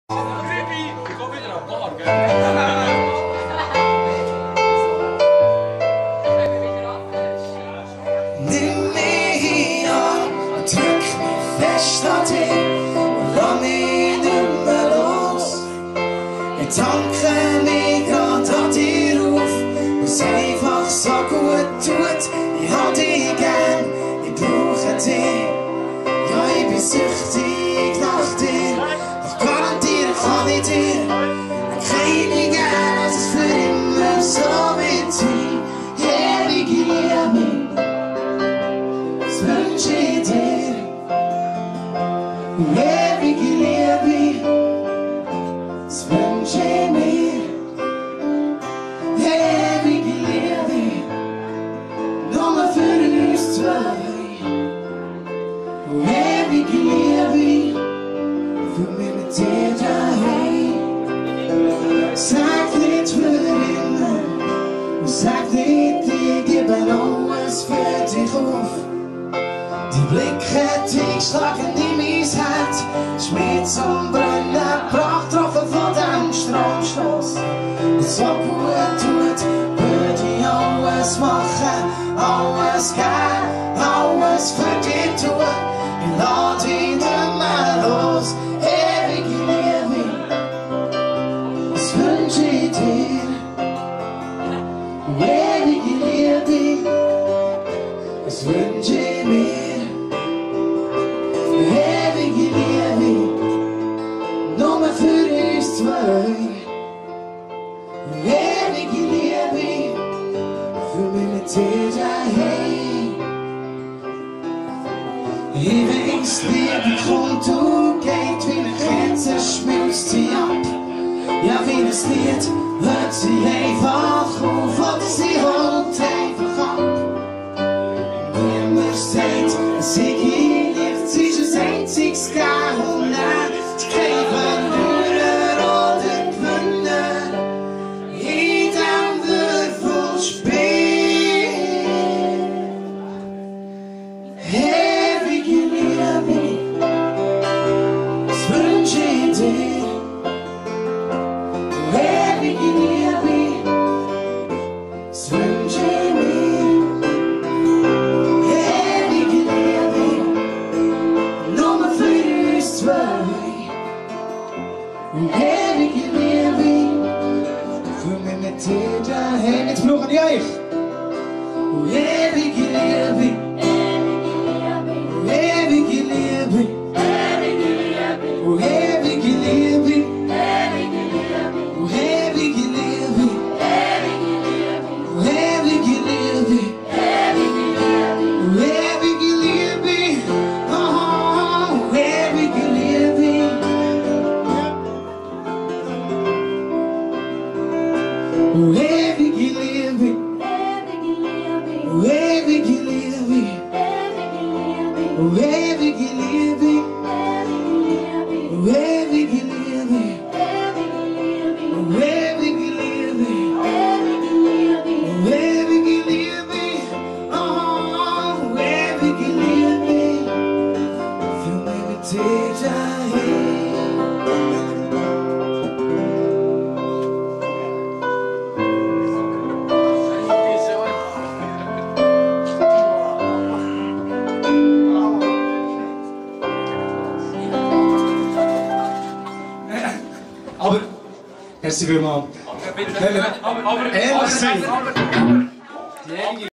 Ich komme wieder an die Bar, gell? Nimm mich an und drück mich fest an dich und lass mich nicht mehr los. Ich tanke mich grad an dir auf, was einfach so gut tut. Ich hab dich gern, ich brauche dich. Ja, ich bin süchtig nach dir, doch garantieren kann ich dir keine gern, dass es für immer so wird wie ewige Liebe. Das wünsche ich dir, ewige Liebe, das wünsche ich mir, ewige Liebe, nur für uns zwei. Ewige Liebe, für mich mit dir daheim. Sag nicht für immer, sag nicht, ich gebe alles für dich auf. Die Blicke, die schlagen in mein Herz, Schmied zum Brennen, Pracht getroffen von dem Stromschloss. Was so gut tut, würde ich alles machen, alles geben, alles für dich tun. Ich lade dich nicht mehr los, ewige Liebe, das wünsche ich dir. Ewige Liebe, das wünsche ich mir. Ewige Liebe, nur für uns zwei. Ewige Liebe, für mich mit dir daheim. Ich weiß, Liebe kommt und geht, wie eine Kerze schmilzt sie ab. Ja, wie ein Lied hört sie einfach auf, oder sie holt einfach ab. Niemand sagt, es sei Licht, sie ist ein einziges Gehen und Nein. Sie kein Verlierer oder Gewinner in diesem Würfelspiel. Ewige Liebe, das wünsche ich dir. Ewige Liebe, das wünsche ich mir. Ewige Liebe, nur für uns zwei. Ewige Liebe, für mich mit dir daheim. Jetzt brauche ich euch. Ewige Liebe, ewige Liebe, ewige Liebe, ewige Liebe, ewige Liebe, ewige Liebe, oh, ewige Liebe, ewige Liebe, ewige Liebe, ewige Liebe, ewige Liebe. Ewige Liebe, ewige Liebe, oh, ewige Liebe, für mich mit dir daheim. Aber, merci vielmals. Aber Ehrlich sein.